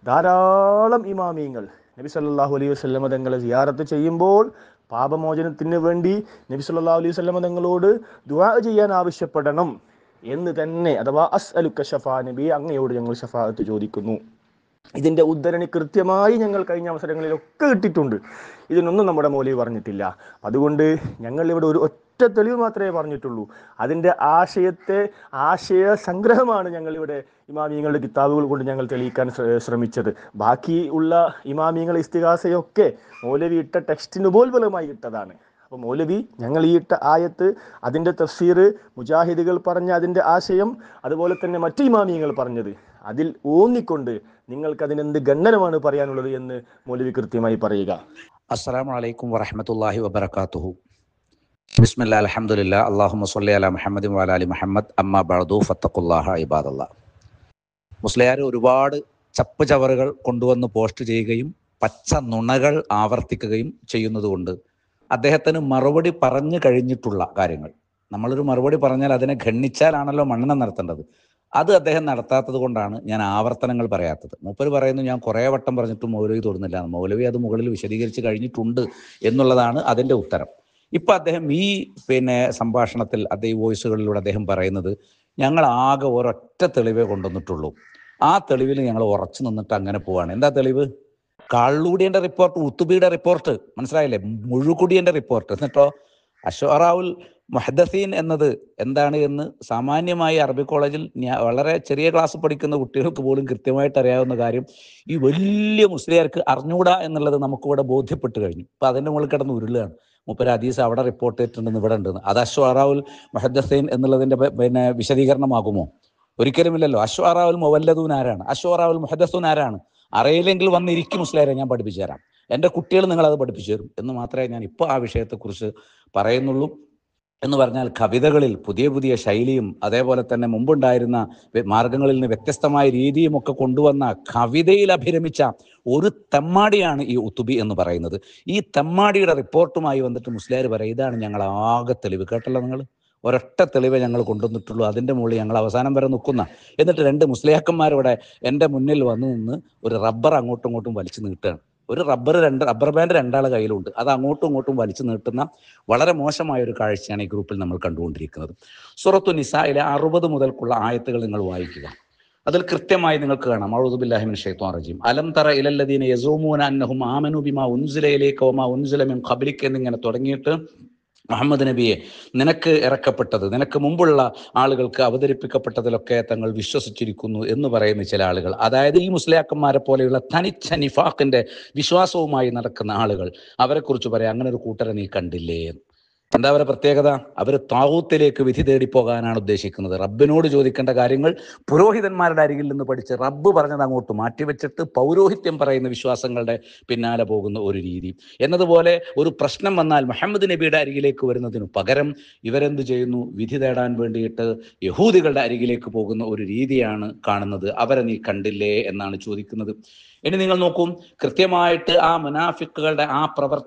ധാരാളം ഇമാമിയങ്ങൾ നബി സല്ലല്ലാഹു അലൈഹി വസല്ലം തങ്ങളെ സിയാറത്ത് ചെയ്യുമ്പോൾ പാപമോചനത്തിന് വേണ്ടി നബി സല്ലല്ലാഹു അലൈഹി വസല്ലം തങ്ങളോട് ദുആ ചെയ്യാൻ ആവശ്യപ്പെടണം എന്ന് തന്നെ, അഥവാ അസ്അലുക ശഫാ നബി, അങ്ങയോട് ഞങ്ങൾ ശഫാഅത്ത് ചോദിക്കുന്നു. ഇതിന്റെ ഉദ്ധരണി കൃത്യമായി ഞങ്ങൾ കഴിഞ്ഞ അവസരങ്ങളിലൊക്കെ കിട്ടിയിട്ടുണ്ട്. ഇതിനൊന്നും നമ്മുടെ മൗലവി പറഞ്ഞിട്ടില്ല. അതുകൊണ്ട് ഞങ്ങൾ ഇവിടെ ഒരു ഒറ്റ തെളിവ് മാത്രമേ പറഞ്ഞിട്ടുള്ളൂ. അതിന്റെ ആശയത്തെ ആശയ സംഗ്രഹമാണ് ഞങ്ങൾ ഇവിടെ ഇമാമിയങ്ങളുടെ കിതാബുകൾ കൊണ്ട് ഞങ്ങൾ തെളിയിക്കാൻ ശ്രമിച്ചത്. ബാക്കി ഉള്ള ഇമാമിയങ്ങൾ ഇസ്തിഗാസയൊക്കെ മൗലവി ഇട്ട ടെക്സ്റ്റിന് ഉപോത്ബലമായി ഇട്ടതാണ്. അപ്പോൾ മൗലവി ഞങ്ങൾ ഈ ഇട്ട ആയത്ത്, അതിൻ്റെ തഫ്സീർ, മുജാഹിദുകൾ പറഞ്ഞ അതിൻ്റെ ആശയം, അതുപോലെ തന്നെ മറ്റു ഇമാമിയങ്ങൾ പറഞ്ഞത്, അതിൽ ഊന്നിക്കൊണ്ട് നിങ്ങൾക്ക് അതിനെന്ത് ഖണ്ഡനമാണ് പറയാനുള്ളത് എന്ന് മൗലവി കൃത്യമായി പറയുക. അസ്സലാമു അലൈക്കും വറഹ്മത്തുള്ളാഹി വബറകാതുഹു. ബിസ്മില്ലാ അൽഹംദുലില്ലാ അല്ലാഹുമ്മ സ്വല്ലി അലാ മുഹമ്മദിൻ വഅലാ ആലി മുഹമ്മദ് അമ്മാ ബഅദു ഫത്തഖുല്ലാഹ ഇബാദല്ലാഹ്. മുസ്ലിയാർ ഒരുപാട് ചപ്പ് ചവറുകൾ കൊണ്ടുവന്ന് പോസ്റ്റ് ചെയ്യുകയും പച്ച നുണകൾ ആവർത്തിക്കുകയും ചെയ്യുന്നതുകൊണ്ട് അദ്ദേഹത്തിന് മറുപടി പറഞ്ഞു കഴിഞ്ഞിട്ടുള്ള കാര്യങ്ങൾ, നമ്മളൊരു മറുപടി പറഞ്ഞാൽ അതിനെ ഖണ്ഡിച്ചാലാണല്ലോ മണ്ഡനം നടത്തേണ്ടത്, അത് അദ്ദേഹം നടത്താത്തത് കൊണ്ടാണ് ഞാൻ ആവർത്തനങ്ങൾ പറയാത്തത്. മൂപ്പര് പറയുന്നു ഞാൻ കുറേ വട്ടം പറഞ്ഞിട്ടും മൗലവി തൊടുന്നില്ല. മൗലവി അത് മുകളിൽ വിശദീകരിച്ച് കഴിഞ്ഞിട്ടുണ്ട് എന്നുള്ളതാണ് അതിൻ്റെ ഉത്തരം. ഇപ്പം അദ്ദേഹം ഈ പിന്നെ സംഭാഷണത്തിൽ അദ്ദേഹം വോയിസുകളിലൂടെ അദ്ദേഹം പറയുന്നത് ഞങ്ങൾ ആകെ ഒരൊറ്റ തെളിവേ കൊണ്ടുവന്നിട്ടുള്ളൂ, ആ തെളിവിൽ ഞങ്ങൾ ഉറച്ചു നിന്നിട്ട് അങ്ങനെ പോവാണ്. എന്താ തെളിവ്? കള്ളുകുടിയൻ്റെ റിപ്പോർട്ട്, ഉത്തുബിയുടെ റിപ്പോർട്ട്, മനസ്സിലായില്ലേ? മുഴുകുടിയൻ്റെ റിപ്പോർട്ട്. എന്നിട്ടോ അശ്വറാവുൽ മുഹദ്ദസീൻ എന്നത് എന്താണ് എന്ന് സാമാന്യമായി അറബി കോളേജിൽ വളരെ ചെറിയ ക്ലാസ് പഠിക്കുന്ന കുട്ടികൾക്ക് പോലും കൃത്യമായിട്ട് അറിയാവുന്ന കാര്യം ഈ വലിയ മുസ്ലിയാർക്ക് അറിഞ്ഞൂടാ എന്നുള്ളത് നമുക്കിവിടെ ബോധ്യപ്പെട്ട് കഴിഞ്ഞു. ഇപ്പം അതിൻ്റെ മുകളിൽ കിടന്ന് ഉരുളുകയാണ്. മുപ്പര് ഹദീസ് അവിടെ റിപ്പോർട്ട് ചെയ്തിട്ടുണ്ടെന്ന് ഇവിടെ ഉണ്ടെന്ന്. അത് അശ്വറാവുൽ മുഹദ്ദസീൻ എന്നുള്ളതിൻ്റെ പിന്നെ വിശദീകരണമാകുമോ? ഒരിക്കലുമില്ലല്ലോ. അശ്വറാവുൽ മുവല്ലദൂൻ ആരാണ്? അശ്വറാവുൽ മുഹദ്ദസൂൻ ആരാണ്? അറിയില്ലെങ്കിൽ വന്നിരിക്കും മുസ്ലിയാരെ, ഞാൻ പഠിപ്പിച്ചു തരാം, എൻ്റെ കുട്ടികൾ നിങ്ങളത് പഠിപ്പിച്ചു തരും എന്ന് മാത്രമേ ഞാൻ ഇപ്പോൾ ആ വിഷയത്തെക്കുറിച്ച് പറയുന്നുള്ളൂ. എന്ന് പറഞ്ഞാൽ കവിതകളിൽ പുതിയ പുതിയ ശൈലിയും അതേപോലെ തന്നെ മുമ്പുണ്ടായിരുന്ന മാർഗങ്ങളിൽ നിന്ന് വ്യത്യസ്തമായ രീതിയും ഒക്കെ കൊണ്ടുവന്ന കവിതയിൽ അഭിരമിച്ച ഒരു തെമ്മാടിയാണ് ഈ ഉത്തുബി എന്ന് പറയുന്നത്. ഈ തെമ്മാടിയുടെ റിപ്പോർട്ടുമായി വന്നിട്ട് മുസ്ലിയാർ പറയും ഇതാണ് ഞങ്ങൾ ആകെ തെളിവ്. കേട്ടല്ലോ നിങ്ങൾ? ഒരൊറ്റ തെളിവേ ഞങ്ങൾ കൊണ്ടുവന്നിട്ടുള്ളൂ, അതിൻ്റെ മുകളിൽ ഞങ്ങൾ അവസാനം വരെ നിൽക്കുന്ന. എന്നിട്ട് രണ്ട് മുസ്ലിയാക്കന്മാരിവിടെ എൻ്റെ മുന്നിൽ വന്നു നിന്ന് ഒരു റബ്ബർ അങ്ങോട്ടും ഇങ്ങോട്ടും വലിച്ചു നീട്ടുകയാണ്. ഒരു റബ്ബർ രണ്ട് റബ്ബർ ബാൻഡ് രണ്ടാളെ കയ്യിലുണ്ട്, അത് അങ്ങോട്ടും ഇങ്ങോട്ടും വലിച്ചു നീട്ടുന്ന വളരെ മോശമായ ഒരു കാഴ്ചയാണ് ഈ ഗ്രൂപ്പിൽ നമ്മൾ കണ്ടുകൊണ്ടിരിക്കുന്നത്. സൂറത്തു നിസായിലെ അറുപത് മുതൽക്കുള്ള ആയത്തുകൾ നിങ്ങൾ വായിക്കുക. അതിൽ കൃത്യമായി നിങ്ങൾക്ക് കാണാം, അഊദു ബില്ലാഹി മിനശ് ശൈത്വാനിർ റജീം, അലം തറ ഇലല്ലദീന യസൂമൂന അന്നഹും ആമനു ബിമാ ഉൻസില ഇലൈക വമാ ഉൻസില മിൻ ഖബ്ലിക എന്നിങ്ങനെ തുടങ്ങിയിട്ട് മുഹമ്മദ് നബിയെ നിനക്ക് ഇറക്കപ്പെട്ടത്, നിനക്ക് മുമ്പുള്ള ആളുകൾക്ക് അവതരിപ്പിക്കപ്പെട്ടതിലൊക്കെ തങ്ങൾ വിശ്വസിച്ചിരിക്കുന്നു എന്ന് പറയുന്ന ചില ആളുകൾ, അതായത് ഈ മുസ്ലിയാക്കന്മാരെ പോലെയുള്ള തനിച്ച നിഫാഖിന്റെ വിശ്വാസവുമായി നടക്കുന്ന ആളുകൾ, അവരെക്കുറിച്ച് പറയാം അങ്ങനെ ഒരു കൂട്ടരെ നീ കണ്ടില്ലേ? എന്താ അവരുടെ പ്രത്യേകത? അവർ താവൂത്തിലേക്ക് വിധി തേടിപ്പോകാനാണ് ഉദ്ദേശിക്കുന്നത്. റബ്ബിനോട് ചോദിക്കേണ്ട കാര്യങ്ങൾ പുരോഹിതന്മാരുടെ അരികിൽ നിന്ന് പഠിച്ച് റബ്ബ് പറഞ്ഞത് അങ്ങോട്ട് മാറ്റിവെച്ചിട്ട് പൗരോഹിത്യം പറയുന്ന വിശ്വാസങ്ങളുടെ പിന്നാലെ പോകുന്ന ഒരു രീതി. എന്നതുപോലെ ഒരു പ്രശ്നം വന്നാൽ മുഹമ്മദ് നബിയുടെ അരികിലേക്ക് വരുന്നതിനു പകരം ഇവരെന്ത് ചെയ്യുന്നു? വിധി തേടാൻ വേണ്ടിയിട്ട് യഹൂദികളുടെ അരികിലേക്ക് പോകുന്ന ഒരു രീതിയാണ് കാണുന്നത്. അവരെ നീ കണ്ടില്ലേ എന്നാണ് ചോദിക്കുന്നത്. ഇനി നിങ്ങൾ നോക്കൂ, കൃത്യമായിട്ട് ആ മുനാഫിക്കുകളുടെ ആ പ്രവർത്തനം,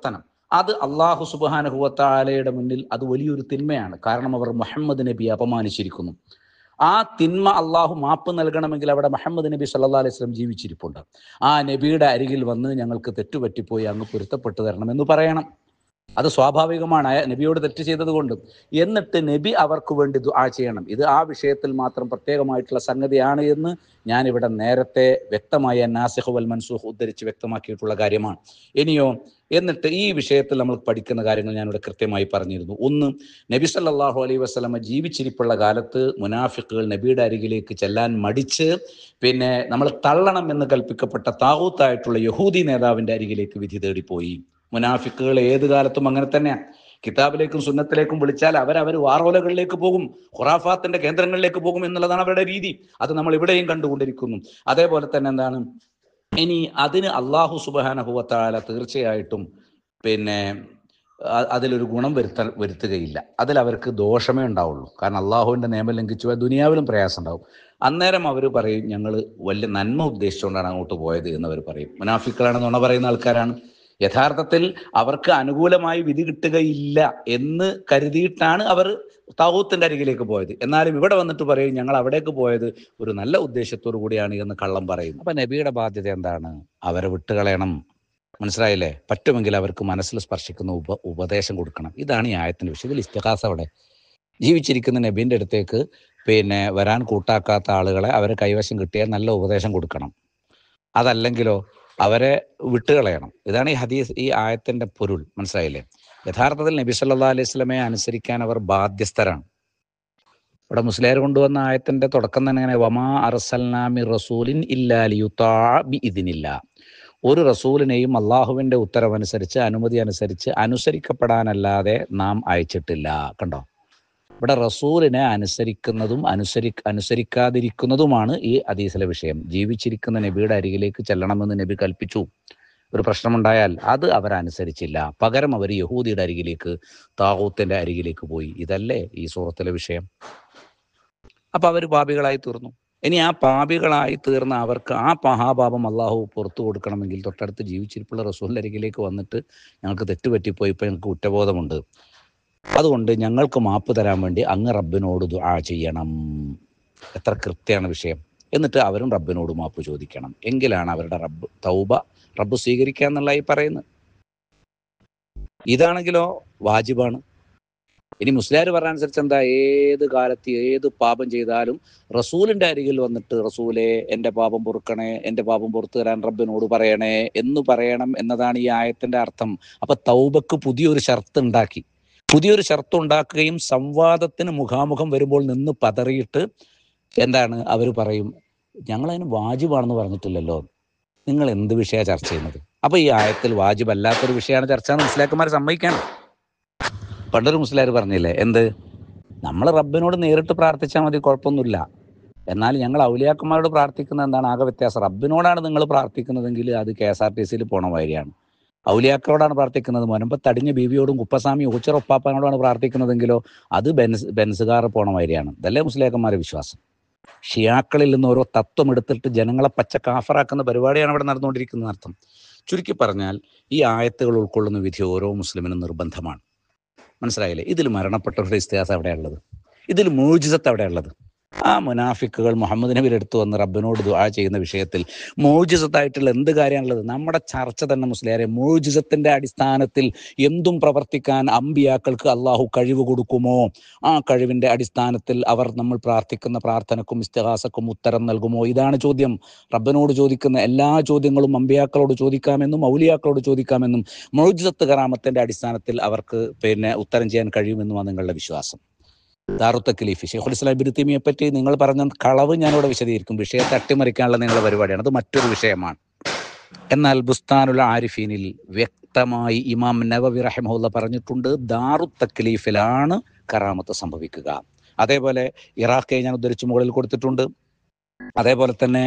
അത് അള്ളാഹു സുബ്ഹാനഹു വ തആലയുടെ മുന്നിൽ അത് വലിയൊരു തിന്മയാണ്. കാരണം അവർ മുഹമ്മദ് നബിയെ അപമാനിച്ചിരിക്കുന്നു. ആ തിന്മ അള്ളാഹു മാപ്പ് നൽകണമെങ്കിൽ അവിടെ മുഹമ്മദ് നബി സല്ലല്ലാഹു അലൈഹി വസല്ലം ജീവിച്ചിരിപ്പുണ്ട്. ആ നബിയുടെ അരികിൽ വന്ന് ഞങ്ങൾക്ക് തെറ്റുപറ്റിപ്പോയി, അങ്ങ് പൊരുത്തപ്പെട്ടു തരണം എന്ന് പറയണം. അത് സ്വാഭാവികമാണ്, നബിയോട് തെറ്റ് ചെയ്തത് കൊണ്ട്. എന്നിട്ട് നബി അവർക്ക് വേണ്ടി ദുആ ചെയ്യണം. ഇത് ആ വിഷയത്തിൽ മാത്രം പ്രത്യേകമായിട്ടുള്ള സംഗതിയാണ് എന്ന് ഞാനിവിടെ നേരത്തെ വ്യക്തമായ നാസിഖ് വൽ മൻസൂഖ് ഉദ്ധരിച്ച് വ്യക്തമാക്കിയിട്ടുള്ള കാര്യമാണ്. ഇനിയോ, എന്നിട്ട് ഈ വിഷയത്തിൽ നമ്മൾ പഠിക്കുന്ന കാര്യങ്ങൾ ഞാനിവിടെ കൃത്യമായി പറഞ്ഞിരുന്നു. ഒന്ന്, നബി സല്ലല്ലാഹു അലൈഹി വസല്ലമ ജീവിച്ചിരിപ്പുള്ള കാലത്ത് മുനാഫിക്കുകൾ നബിയുടെ അരികിലേക്ക് ചെല്ലാൻ മടിച്ച് പിന്നെ നമ്മൾ തള്ളണം എന്ന് കൽപ്പിക്കപ്പെട്ട താഗൂത്തായിട്ടുള്ള യഹൂദി നേതാവിൻ്റെ അരികിലേക്ക് വിധി തേടിപ്പോയി. മുനാഫിക്കുകൾ ഏത് കാലത്തും അങ്ങനെ തന്നെയാണ്. കിതാബിലേക്കും സുന്നത്തിലേക്കും വിളിച്ചാൽ അവരവർ വാറോലകളിലേക്ക് പോകും, ഖുറാഫാത്തിന്റെ കേന്ദ്രങ്ങളിലേക്ക് പോകും എന്നുള്ളതാണ് അവരുടെ രീതി. അത് നമ്മൾ ഇവിടെയും കണ്ടുകൊണ്ടിരിക്കുന്നു. അതേപോലെ തന്നെ എന്താണ്, ഇനി അതിന് അള്ളാഹു സുബ്ഹാനഹു വ തആല തീർച്ചയായിട്ടും പിന്നെ അതിലൊരു ഗുണം വരുത്ത വരുത്തുകയില്ല. അതിലവർക്ക് ദോഷമേ ഉണ്ടാവുള്ളൂ. കാരണം അള്ളാഹുവിൻ്റെ നിയമം ലംഘിച്ചു ദുനിയാവിലും പ്രയാസം ഉണ്ടാവും. അന്നേരം അവർ പറയും ഞങ്ങൾ വലിയ നന്മ ഉദ്ദേശിച്ചുകൊണ്ടാണ് അങ്ങോട്ട് പോയത് എന്നവർ പറയും. മുനാഫിക്കുകളാണ്, നുണ പറയുന്ന ആൾക്കാരാണ്. യഥാർത്ഥത്തിൽ അവർക്ക് അനുകൂലമായി വിധി കിട്ടുകയില്ല എന്ന് കരുതിയിട്ടാണ് അവർ താഗൂത്തിന്റെ അരികിലേക്ക് പോയത്. എന്നാലും ഇവിടെ വന്നിട്ട് പറയും ഞങ്ങൾ അവിടേക്ക് പോയത് ഒരു നല്ല ഉദ്ദേശത്തോടു കൂടിയാണ് എന്ന് കള്ളം പറയുന്നു. അപ്പൊ നബിയുടെ ബാധ്യത എന്താണ്? അവരെ വിട്ടുകളയണം. മനസ്സിലായില്ലേ? പറ്റുമെങ്കിൽ അവർക്ക് മനസ്സിൽ സ്പർശിക്കുന്ന ഉപ ഉപദേശം കൊടുക്കണം. ഇതാണ് ഈ ആയത്തിന്റെ വിഷയം. ഇതിൽ ഇസ്തിഖാസ അവിടെ ജീവിച്ചിരിക്കുന്ന നബീന്റെ അടുത്തേക്ക് പിന്നെ വരാൻ കൂട്ടാക്കാത്ത ആളുകളെ അവരെ കൈവശം കിട്ടിയാൽ നല്ല ഉപദേശം കൊടുക്കണം. അതല്ലെങ്കിലോ അവരെ വിട്ടുകളയണം. ഇതാണ് ഈ ഹദീസ്, ഈ ആയത്തിന്റെ പൊരുൾ. മനസ്സിലായില്ലേ? യഥാർത്ഥത്തിൽ നബി സല്ലല്ലാഹു അലൈഹി വസല്ലമയെ അനുസരിക്കാൻ അവർ ബാധ്യസ്ഥരാണ്. ഇവിടെ മുസ്ലിയാർ കൊണ്ടുവന്ന ആയത്തിന്റെ തുടക്കം തന്നെ ഇങ്ങനെ, വമാ അർസൽനാ മിർ റസൂലിൻ ഇല്ലാ ലിയുതാഅ ബിഇദ്നില്ലാ. ഒരു റസൂലിനെയും അള്ളാഹുവിന്റെ ഉത്തരവനുസരിച്ച്, അനുമതി അനുസരിച്ച് അനുസരിക്കപ്പെടാനല്ലാതെ നാം അയച്ചിട്ടില്ല. കണ്ടോ? ഇവിടെ റസൂലിനെ അനുസരിക്കുന്നതും അനുസരി അനുസരിക്കാതിരിക്കുന്നതുമാണ് ഈ ഹദീസിലെ വിഷയം. ജീവിച്ചിരിക്കുന്ന നബിയുടെ അരികിലേക്ക് ചെല്ലണമെന്ന് നബി കൽപ്പിച്ചു. ഒരു പ്രശ്നമുണ്ടായാൽ അത് അവരനുസരിച്ചില്ല. പകരം അവർ യഹൂദിയുടെ അരികിലേക്ക്, താഗൂത്തിന്റെ അരികിലേക്ക് പോയി. ഇതല്ലേ ഈ സൂറത്തിലെ വിഷയം? അപ്പൊ അവർ പാപികളായി തീർന്നു. ഇനി ആ പാപികളായി തീർന്ന അവർക്ക് ആ മഹാപാപം അള്ളാഹു പുറത്തു കൊടുക്കണമെങ്കിൽ തൊട്ടടുത്ത് ജീവിച്ചിരിപ്പുള്ള റസൂലിന്റെ അരികിലേക്ക് വന്നിട്ട് ഞങ്ങൾക്ക് തെറ്റുപറ്റിപ്പോയി, ഇപ്പൊ ഞങ്ങൾക്ക് കുറ്റബോധമുണ്ട്, അതുകൊണ്ട് ഞങ്ങൾക്ക് മാപ്പ് തരാൻ വേണ്ടി അങ്ങ് റബ്ബിനോട് ദുആ ചെയ്യണം. എത്ര കൃത്യമാണ് വിഷയം. എന്നിട്ട് അവരും റബ്ബിനോട് മാപ്പ് ചോദിക്കണം. എങ്കിലാണ് അവരുടെ റബ്ബ് തൗബ റബ്ബ് സ്വീകരിക്കുക എന്നുള്ള ഈ പറയുന്നത്. ഇതാണെങ്കിലോ വാജിബാണ്. ഇനി മുസ്ലിയാർ പറഞ്ഞനുസരിച്ച് എന്താ, ഏത് കാലത്ത് ഏത് പാപം ചെയ്താലും റസൂലിന്റെ അരികിൽ വന്നിട്ട് റസൂലെ എൻ്റെ പാപം പൊറുക്കണേ, എൻ്റെ പാപം പുറത്തു തരാൻ റബ്ബിനോട് പറയണേ എന്ന് പറയണം എന്നതാണ് ഈ ആയത്തിന്റെ അർത്ഥം. അപ്പൊ തൗബക്ക് പുതിയൊരു ഷർത്ത് ഉണ്ടാക്കി, പുതിയൊരു ഷർത്ത് ഉണ്ടാക്കുകയും സംവാദത്തിന് മുഖാമുഖം വരുമ്പോൾ നിന്ന് പതറിയിട്ട് എന്താണ് അവർ പറയും, ഞങ്ങളതിന് വാജിബാണെന്ന് പറഞ്ഞിട്ടില്ലല്ലോ, നിങ്ങൾ എന്ത് വിഷയമാണ് ചർച്ച ചെയ്യുന്നത്? അപ്പൊ ഈ ആയത്തിൽ വാജിബ് അല്ലാത്തൊരു വിഷയമാണ് ചർച്ച എന്ന് മുസ്ലിയാക്കന്മാർ സമ്മതിക്കണം. പണ്ടൊരു മുസ്ലിയാർ പറഞ്ഞില്ലേ, എന്ത്, നമ്മൾ റബ്ബിനോട് നേരിട്ട് പ്രാർത്ഥിച്ചാൽ മതി, കുഴപ്പമൊന്നുമില്ല. എന്നാൽ ഞങ്ങൾ ഔലിയാക്കന്മാരോട് പ്രാർത്ഥിക്കുന്നത് എന്താണ്? ആകെ വ്യത്യാസം. റബ്ബിനോടാണ് നിങ്ങൾ പ്രാർത്ഥിക്കുന്നതെങ്കിൽ അത് കെ എസ് ആർ ടി സിയിൽ പോണ വഴിയാണ്. ഔലിയാക്കളോടാണ് പ്രാർത്ഥിക്കുന്നത്, മുൻപ് തടിഞ്ഞ ബീവിയോടും കുപ്പസ്വാമി ഊച്ചറൊപ്പാപ്പാനോടാണ് പ്രാർത്ഥിക്കുന്നതെങ്കിലോ അത് ബെൻസ് ബെൻസുകാർ പോണ വഴിയാണ്. ഇതല്ലേ മുസ്ലിയാക്കന്മാരുടെ വിശ്വാസം. ഷിയാക്കളിൽ നിന്ന് ഓരോ തത്വം എടുത്തിട്ട് ജനങ്ങളെ പച്ച കാഫറാക്കുന്ന പരിപാടിയാണ് ഇവിടെ നടന്നുകൊണ്ടിരിക്കുന്നത് അർത്ഥം. ചുരുക്കി പറഞ്ഞാൽ ഈ ആയത്തുകൾ ഉൾക്കൊള്ളുന്ന വിധി ഓരോ മുസ്ലിമിനും നിർബന്ധമാണ്. മനസ്സിലായില്ലേ? ഇതിൽ മരണപ്പെട്ടവരുടെ ഇസ്തിഹാസ എവിടെയുള്ളത്? ഇതിൽ മോചിതത്ത് എവിടെയുള്ളത്? ആ മുനാഫിക്കുകൾ മുഹമ്മദ് നബിയുടെ അടുത്ത് വന്ന് റബ്ബിനോട് ദുആ ചെയ്യുന്ന വിഷയത്തിൽ മോചിതത്തായിട്ടുള്ള എന്ത് കാര്യമാണുള്ളത്? നമ്മുടെ ചർച്ച തന്നെ മുസ്ലിയാരെ, മോചിതത്തിന്റെ അടിസ്ഥാനത്തിൽ എന്തും പ്രവർത്തിക്കാൻ അമ്പിയാക്കൾക്ക് അള്ളാഹു കഴിവ് കൊടുക്കുമോ? ആ കഴിവിന്റെ അടിസ്ഥാനത്തിൽ അവർ നമ്മൾ പ്രാർത്ഥിക്കുന്ന പ്രാർത്ഥനക്കും ഇസ്തിഹാസക്കും ഉത്തരം നൽകുമോ? ഇതാണ് ചോദ്യം. റബ്ബിനോട് ചോദിക്കുന്ന എല്ലാ ചോദ്യങ്ങളും അമ്പിയാക്കളോട് ചോദിക്കാമെന്നും ഔലിയാക്കളോട് ചോദിക്കാമെന്നും മോചിതത്ത് കറാമത്തിന്റെ അടിസ്ഥാനത്തിൽ അവർക്ക് പിന്നെ ഉത്തരം ചെയ്യാൻ കഴിയുമെന്നുമാണ് നിങ്ങളുടെ വിശ്വാസം. ദാറു തക്ലീഫ് ശൈഖുൽ ഇസ്ലാം ഇബ്നു തൈമിയെ പറ്റി നിങ്ങൾ പറഞ്ഞ കളവ് ഞാനിവിടെ വിശദീകരിക്കും. വിഷയത്തെ അട്ടിമറിക്കാനുള്ള നിങ്ങളുടെ പരിപാടിയാണ്, അത് മറ്റൊരു വിഷയമാണ്. എന്നാൽ ബുസ്താനുൽ ആരിഫീനിൽ വ്യക്തമായി ഇമാം നവവി റഹിമഹുല്ലാഹ് പറഞ്ഞിട്ടുണ്ട്, ദാറു തക്ലീഫിലാണ് കറാമത്ത് സംഭവിക്കുക. അതേപോലെ ഇറാഖെ ഞാൻ ഉദ്ധരിച്ച് മുകളിൽ കൊടുത്തിട്ടുണ്ട്. അതേപോലെ തന്നെ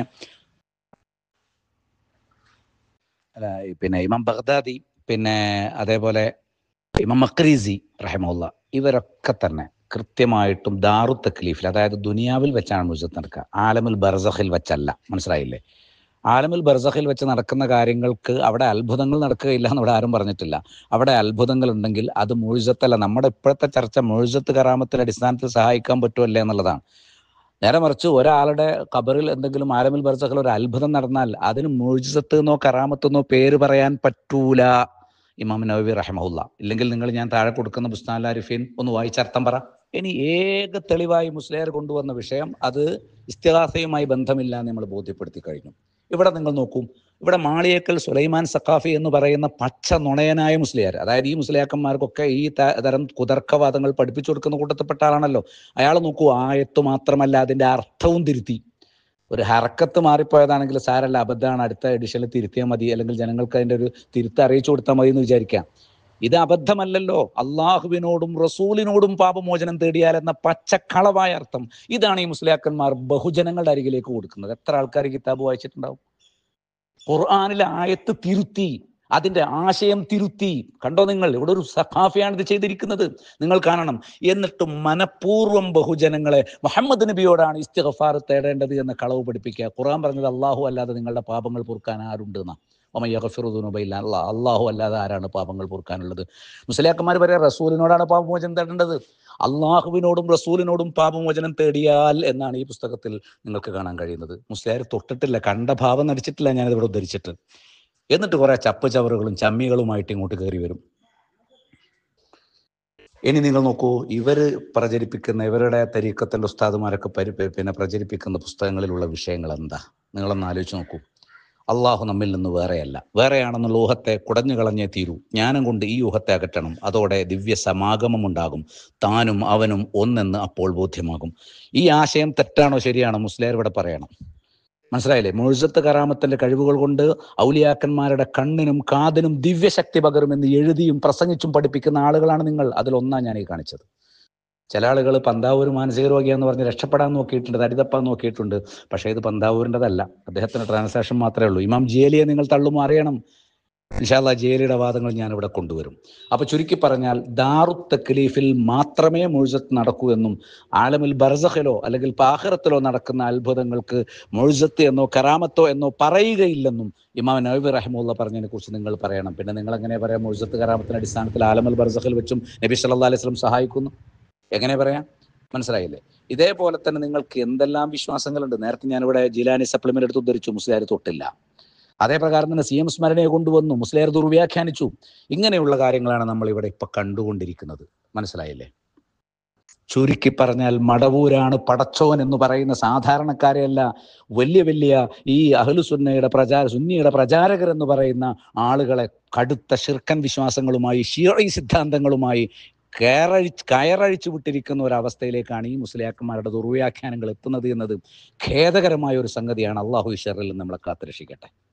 പിന്നെ ഇമാം ബഗ്ദാദി, പിന്നെ അതേപോലെ ഇമാം മഖ്രീസി റഹിമഹുല്ലാഹ്, ഇവരൊക്കെ തന്നെ കൃത്യമായിട്ടും ദാറു തക്ലീഫിൽ, അതായത് ദുനിയാവിൽ വെച്ചാണ് മുജത്ത് നടക്കുക, ആലമുൽ ബർസഖിൽ വെച്ചല്ല. മനസ്സിലായില്ലേ? ആലമുൽ ബർസഖിൽ വെച്ച് നടക്കുന്ന കാര്യങ്ങൾക്ക് അവിടെ അത്ഭുതങ്ങൾ നടക്കുകയില്ല എന്ന് ഇവിടെ ആരും പറഞ്ഞിട്ടില്ല. അവിടെ അത്ഭുതങ്ങൾ ഉണ്ടെങ്കിൽ അത് മുഴുസത്തല്ല. നമ്മുടെ ഇപ്പോഴത്തെ ചർച്ച മുഴുസത്ത് കറാമത്തിന്റെ അടിസ്ഥാനത്തിൽ സഹായിക്കാൻ പറ്റുമല്ലേ എന്നുള്ളതാണ്. നേരെ മറിച്ച് ഒരാളുടെ ഖബറിൽ എന്തെങ്കിലും ആലമുൽ ബർസഖിൽ ഒരു അത്ഭുതം നടന്നാൽ അതിന് മുഴുസത്ത് എന്നോ കറാമത്തെന്നോ പേര് പറയാൻ പറ്റൂല. ഇമാം നവവി റഹിമഹുല്ല. ഇല്ലെങ്കിൽ നിങ്ങൾ ഞാൻ താഴെ കൊടുക്കുന്ന ബുസ്താനുൽ ആരിഫീൻ ഒന്ന് വായിച്ചർത്ഥം പറ. ഇനി ഏക തെളിവായി മുസ്ലിയാർ കൊണ്ടുവന്ന വിഷയം അത് ഇസ്തിഗാസയുമായി ബന്ധമില്ല എന്ന് നമ്മൾ ബോധ്യപ്പെടുത്തി കഴിഞ്ഞു. ഇവിടെ നിങ്ങൾ നോക്കൂ, ഇവിടെ മാളിയേക്കൽ സുലൈമാൻ സഖാഫി എന്ന് പറയുന്ന പച്ച നുണയനായ മുസ്ലിയാർ, അതായത് ഈ മുസ്ലിയാക്കന്മാർക്കൊക്കെ ഈ തരം കുതർക്കവാദങ്ങൾ പഠിപ്പിച്ചു കൊടുക്കുന്ന കൂട്ടത്തിൽപ്പെട്ട ആളാണല്ലോ. അയാൾ നോക്കൂ, ആയത്ത് മാത്രമല്ല അതിന്റെ അർത്ഥവും തിരുത്തി. ഒരു ഹറക്കത്ത് മാറിപ്പോയതാണെങ്കിൽ സാരല്ല, അബദ്ധമാണ്, അടുത്ത എഡിഷനിൽ തിരുത്തിയാൽ മതി, അല്ലെങ്കിൽ ജനങ്ങൾക്ക് അതിന്റെ ഒരു തിരുത്ത് അറിയിച്ചു കൊടുത്താൽ മതി എന്ന് വിചാരിക്കാം. ഇത് അബദ്ധമല്ലല്ലോ. അള്ളാഹുവിനോടും റസൂലിനോടും പാപമോചനം തേടിയാൽ എന്ന പച്ചക്കളവായ അർത്ഥം ഇതാണ് ഈ മുസ്ലിയാക്കന്മാർ ബഹുജനങ്ങളുടെ അരികിലേക്ക് കൊടുക്കുന്നത്. എത്ര ആൾക്കാർ കിതാബ് വായിച്ചിട്ടുണ്ടാവും? ഖുർആനിലെ ആയത്ത് തിരുത്തി, അതിന്റെ ആശയം തിരുത്തി. കണ്ടോ നിങ്ങൾ, ഇവിടെ ഒരു സഖാഫിയാണ് ഇത് ചെയ്തിരിക്കുന്നത്, നിങ്ങൾ കാണണം. എന്നിട്ട് മനഃപൂർവ്വം ബഹുജനങ്ങളെ മുഹമ്മദ് നബിയോടാണ് ഇസ്തിഗ്ഫാർ തേടേണ്ടത് എന്ന കളവ് പഠിപ്പിക്കുക. ഖുർആൻ പറഞ്ഞത് അള്ളാഹു അല്ലാതെ നിങ്ങളുടെ പാപങ്ങൾ പൊറുക്കാൻ ആരുണ്ട് എന്നാ. അള്ളാഹ് അള്ളാഹു അല്ലാതെ ആരാണ് പാപങ്ങൾ പൊറുക്കാനുള്ളത്? മുസ്ലിയാക്കന്മാർ പറയാ റസൂലിനോടാണ് പാപമോചനം തേടേണ്ടത്. അള്ളാഹുവിനോടും റസൂലിനോടും പാപമോചനം തേടിയാൽ എന്നാണ് ഈ പുസ്തകത്തിൽ നിങ്ങൾക്ക് കാണാൻ കഴിയുന്നത്. മുസ്ലിയാർ തൊട്ടിട്ടില്ല, കണ്ട ഭാവം നടിച്ചിട്ടില്ല ഞാനിവിടെ ഉദ്ധരിച്ചിട്ട്. എന്നിട്ട് കുറെ ചപ്പ് ചവറുകളും ചമ്മികളുമായിട്ട് ഇങ്ങോട്ട് കയറി വരും. ഇനി നിങ്ങൾ നോക്കൂ, ഇവര് പ്രചരിപ്പിക്കുന്ന ഇവരുടെ തരീക്കത്തിന്റെ ഉസ്താദുമാരൊക്കെ പരി പിന്നെ പ്രചരിപ്പിക്കുന്ന പുസ്തകങ്ങളിലുള്ള വിഷയങ്ങൾ എന്താ? നിങ്ങളൊന്ന് ആലോചിച്ച് നോക്കൂ. അള്ളാഹു നമ്മിൽ നിന്ന് വേറെയല്ല, വേറെയാണെന്നുള്ള ഊഹത്തെ കുടഞ്ഞു കളഞ്ഞേ തീരൂ. ജ്ഞാനം കൊണ്ട് ഈ ഊഹത്തെ അകറ്റണം. അതോടെ ദിവ്യ സമാഗമം ഉണ്ടാകും. താനും അവനും ഒന്നെന്ന് അപ്പോൾ ബോധ്യമാകും. ഈ ആശയം തെറ്റാണോ ശരിയാണോ മുസ്ലിയാർ ഇവിടെ പറയണം. മനസ്സിലായില്ലേ? മുഴുസത്ത് കറാമത്തിന്റെ കഴിവുകൾ കൊണ്ട് ഔലിയാക്കന്മാരുടെ കണ്ണിനും കാതിനും ദിവ്യശക്തി പകരുമെന്ന് എഴുതിയും പ്രസംഗിച്ചും പഠിപ്പിക്കുന്ന ആളുകളാണ് നിങ്ങൾ. അതിലൊന്നാണ് ഞാൻ ഈ കാണിച്ചത്. ചില ആളുകൾ പന്താവൂർ മാനസിക രോഗിയാന്ന് പറഞ്ഞ് രക്ഷപ്പെടാൻ നോക്കിയിട്ടുണ്ട്, തരിതപ്പാൻ നോക്കിയിട്ടുണ്ട്. പക്ഷേ ഇത് പന്താവൂരിൻ്റെതല്ല, അദ്ദേഹത്തിന് ട്രാൻസാക്ഷൻ മാത്രമേ ഉള്ളൂ. ഇമാം ജേലിയെ നിങ്ങൾ തള്ളുമോ അറിയണം. ഇൻഷാ അല്ലാഹ് ജേലിയുടെ വാദങ്ങൾ ഞാനിവിടെ കൊണ്ടുവരും. അപ്പൊ ചുരുക്കി പറഞ്ഞാൽ ദാറു തക്ലീഫിൽ മാത്രമേ മുഴുസത്ത് നടക്കൂ എന്നും ആലമുൽ ബർസഖിലോ അല്ലെങ്കിൽ ആഖിറത്തിലോ നടക്കുന്ന അത്ഭുതങ്ങൾക്ക് മുഴുസത്ത് എന്നോ കറാമത്തോ എന്നോ പറയുകയില്ലെന്നും ഇമാം നവവി റഹിമഹുല്ലാഹ് പറഞ്ഞതിനെ കുറിച്ച് നിങ്ങൾ പറയണം. പിന്നെ നിങ്ങൾ എങ്ങനെ പറയാം മുഴുസത്ത് കറാമത്തിന്റെ അടിസ്ഥാനത്തിൽ ആലമുൽ ബർസഖിൽ വെച്ചും നബി സല്ലല്ലാഹു അലൈഹി വസല്ലം സഹായിക്കുന്നു? എങ്ങനെ പറയാം? മനസ്സിലായില്ലേ? ഇതേപോലെ തന്നെ നിങ്ങൾക്ക് എന്തെല്ലാം വിശ്വാസങ്ങളുണ്ട്. നേരത്തെ ഞാനിവിടെ ജിലാനി സപ്ലിമെന്റ് എടുത്ത് ഉദ്ധരിച്ചു, മുസ്ലിയാർ തൊട്ടില്ല. അതേ പ്രകാരം തന്നെ സി എം സ്മരണയെ കൊണ്ടുവന്നു, മുസ്ലിയാർ ദുർവ്യാഖ്യാനിച്ചു. ഇങ്ങനെയുള്ള കാര്യങ്ങളാണ് നമ്മൾ ഇവിടെ ഇപ്പൊ കണ്ടുകൊണ്ടിരിക്കുന്നത്. മനസ്സിലായില്ലേ? ചുരുക്കി പറഞ്ഞാൽ മടവൂരാണ് പടച്ചോൻ എന്ന് പറയുന്ന സാധാരണക്കാരെയല്ല, വലിയ വലിയ ഈ അഹ്ലുസുന്നയുടെ പ്രചാര സുന്നിയുടെ പ്രചാരകർ എന്ന് പറയുന്ന ആളുകളെ കടുത്ത ശിർക്കൻ വിശ്വാസങ്ങളുമായി ഷിയഈ സിദ്ധാന്തങ്ങളുമായി കയറഴിച്ച് കയറഴിച്ചു വിട്ടിരിക്കുന്ന ഒരവസ്ഥയിലേക്കാണ് ഈ മുസ്ലിയാക്കന്മാരുടെ ദുർവ്യാഖ്യാനങ്ങൾ എത്തുന്നത് എന്നത് ഖേദകരമായ ഒരു സംഗതിയാണ്. അള്ളാഹു ഈ ഷർറിൽ നമ്മളെ കാത്തുരക്ഷിക്കട്ടെ.